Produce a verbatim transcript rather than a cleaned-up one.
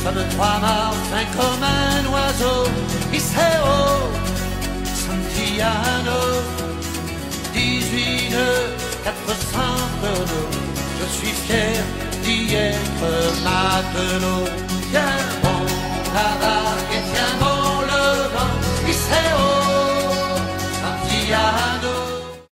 comme trois marins, comme un oiseau. Iseo, Santillano, dix-huit nœuds, quatre cents tonneaux. Je suis fier d'y être matelot. Tiens bon,